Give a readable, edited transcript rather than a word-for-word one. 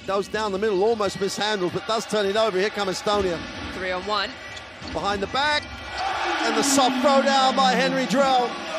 Goes down the middle, almost mishandled, but does turn it over. Here come Estonia. 3-on-1. Behind the back, and the soft throw down by Henri Drell.